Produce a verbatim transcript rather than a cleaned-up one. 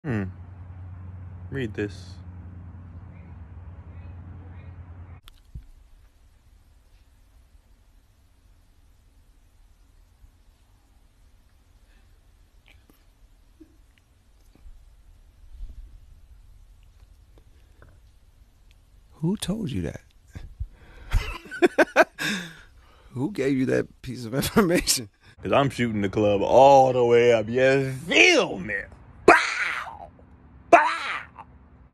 Hmm. Read this. Who told you that? Who gave you that piece of information? Cause I'm shooting the club all the way up. You feel me?